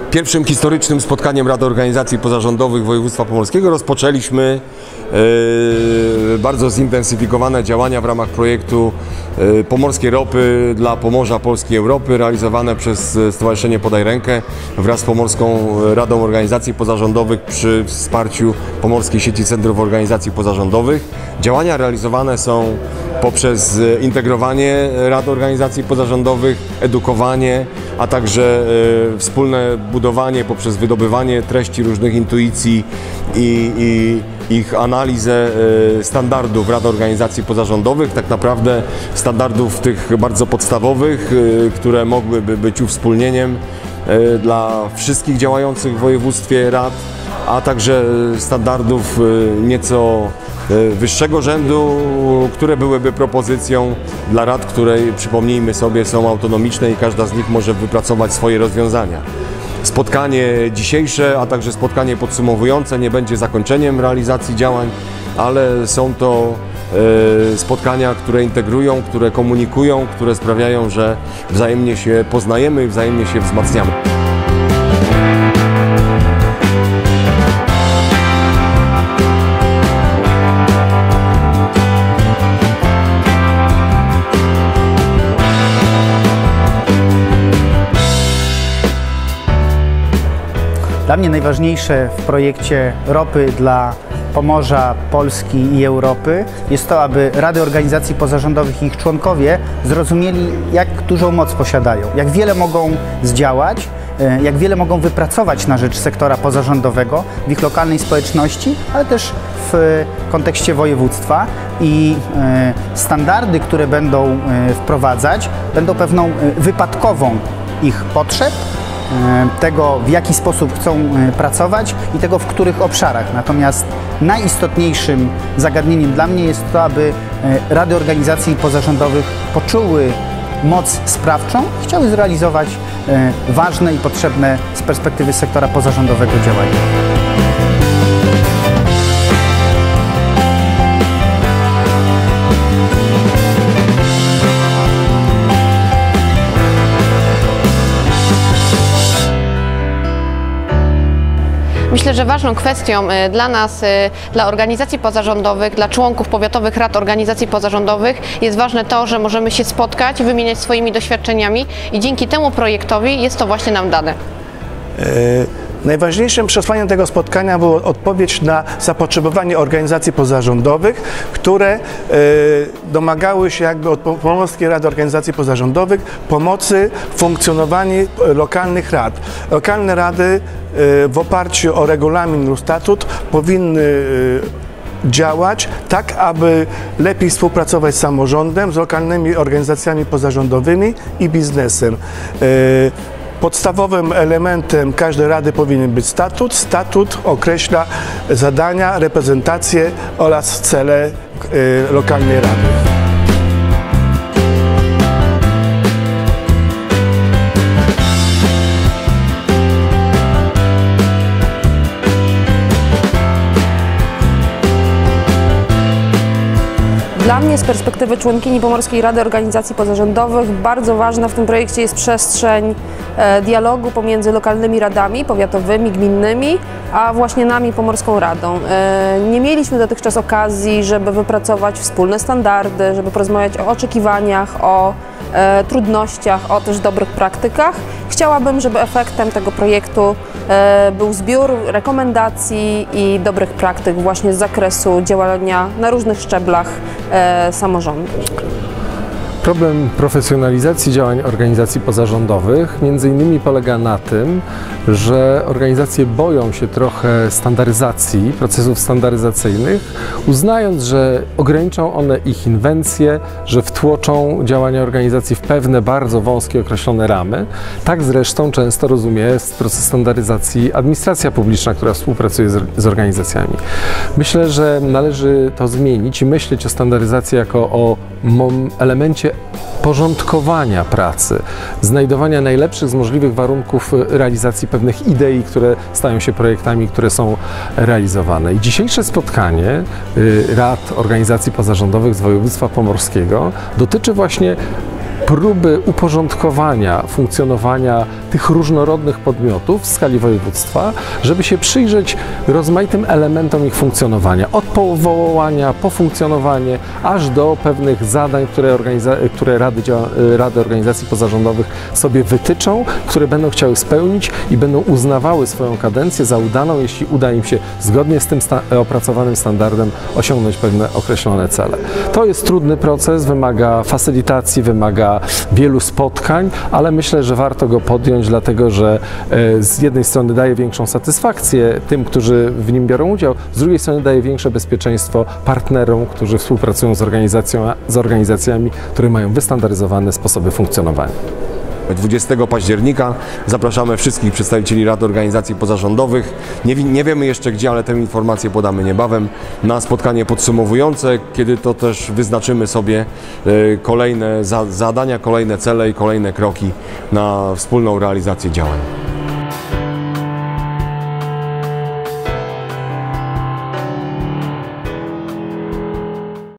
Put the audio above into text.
Pierwszym historycznym spotkaniem Rady Organizacji Pozarządowych Województwa Pomorskiego rozpoczęliśmy bardzo zintensyfikowane działania w ramach projektu Pomorskie Ropy dla Pomorza Polski i Europy, realizowane przez Stowarzyszenie Podaj Rękę wraz z Pomorską Radą Organizacji Pozarządowych przy wsparciu Pomorskiej Sieci Centrów Organizacji Pozarządowych. Działania realizowane są poprzez integrowanie Rad Organizacji Pozarządowych, edukowanie, a także wspólne budowanie poprzez wydobywanie treści różnych intuicji i ich analizę standardów Rad Organizacji Pozarządowych, tak naprawdę standardów tych bardzo podstawowych, które mogłyby być uwspólnieniem dla wszystkich działających w województwie rad, a także standardów nieco wyższego rzędu, które byłyby propozycją dla rad, które, przypomnijmy sobie, są autonomiczne i każda z nich może wypracować swoje rozwiązania. Spotkanie dzisiejsze, a także spotkanie podsumowujące nie będzie zakończeniem realizacji działań, ale są to spotkania, które integrują, które komunikują, które sprawiają, że wzajemnie się poznajemy i wzajemnie się wzmacniamy. Dla mnie najważniejsze w projekcie Ropy dla Pomorza, Polski i Europy jest to, aby Rady Organizacji Pozarządowych i ich członkowie zrozumieli, jak dużą moc posiadają, jak wiele mogą zdziałać, jak wiele mogą wypracować na rzecz sektora pozarządowego w ich lokalnej społeczności, ale też w kontekście województwa i standardy, które będą wprowadzać, będą pewną wypadkową ich potrzeb, tego, w jaki sposób chcą pracować i tego, w których obszarach. Natomiast najistotniejszym zagadnieniem dla mnie jest to, aby Rady Organizacji Pozarządowych poczuły moc sprawczą i chciały zrealizować ważne i potrzebne z perspektywy sektora pozarządowego działania. Myślę, że ważną kwestią dla nas, dla organizacji pozarządowych, dla członków powiatowych rad organizacji pozarządowych jest ważne to, że możemy się spotkać, wymieniać swoimi doświadczeniami i dzięki temu projektowi jest to właśnie nam dane. Najważniejszym przesłaniem tego spotkania była odpowiedź na zapotrzebowanie organizacji pozarządowych, które domagały się jakby od Pomorskiej Rady Organizacji Pozarządowych pomocy w funkcjonowaniu lokalnych rad. Lokalne rady w oparciu o regulamin lub statut powinny działać tak, aby lepiej współpracować z samorządem, z lokalnymi organizacjami pozarządowymi i biznesem. Podstawowym elementem każdej rady powinien być statut. Statut określa zadania, reprezentacje oraz cele lokalnej rady. Dla mnie z perspektywy członkini Pomorskiej Rady Organizacji Pozarządowych bardzo ważna w tym projekcie jest przestrzeń dialogu pomiędzy lokalnymi radami powiatowymi, gminnymi, a właśnie nami, Pomorską Radą. Nie mieliśmy dotychczas okazji, żeby wypracować wspólne standardy, żeby porozmawiać o oczekiwaniach, o trudnościach, o też dobrych praktykach. Chciałabym, żeby efektem tego projektu był zbiór rekomendacji i dobrych praktyk właśnie z zakresu działania na różnych szczeblach samorządu. Problem profesjonalizacji działań organizacji pozarządowych między innymi polega na tym, że organizacje boją się trochę standaryzacji, procesów standaryzacyjnych, uznając, że ograniczą one ich inwencje, że wtłoczą działania organizacji w pewne bardzo wąskie określone ramy. Tak zresztą często rozumie proces standaryzacji administracja publiczna, która współpracuje z organizacjami. Myślę, że należy to zmienić i myśleć o standaryzacji jako o elemencie porządkowania pracy, znajdowania najlepszych z możliwych warunków realizacji pewnych idei, które stają się projektami, które są realizowane. I dzisiejsze spotkanie rad organizacji pozarządowych z województwa pomorskiego dotyczy właśnie próby uporządkowania funkcjonowania tych różnorodnych podmiotów w skali województwa, żeby się przyjrzeć rozmaitym elementom ich funkcjonowania, od powołania, po funkcjonowanie, aż do pewnych zadań, które rady organizacji pozarządowych sobie wytyczą, które będą chciały spełnić i będą uznawały swoją kadencję za udaną, jeśli uda im się zgodnie z tym opracowanym standardem osiągnąć pewne określone cele. To jest trudny proces, wymaga facylitacji, wymaga wielu spotkań, ale myślę, że warto go podjąć, dlatego że z jednej strony daje większą satysfakcję tym, którzy w nim biorą udział, z drugiej strony daje większe bezpieczeństwo partnerom, którzy współpracują z organizacjami, które mają wystandaryzowane sposoby funkcjonowania. 20 października zapraszamy wszystkich przedstawicieli rad organizacji pozarządowych. Nie wiemy jeszcze gdzie, ale tę informację podamy niebawem, na spotkanie podsumowujące, kiedy to też wyznaczymy sobie kolejne zadania, kolejne cele i kolejne kroki na wspólną realizację działań.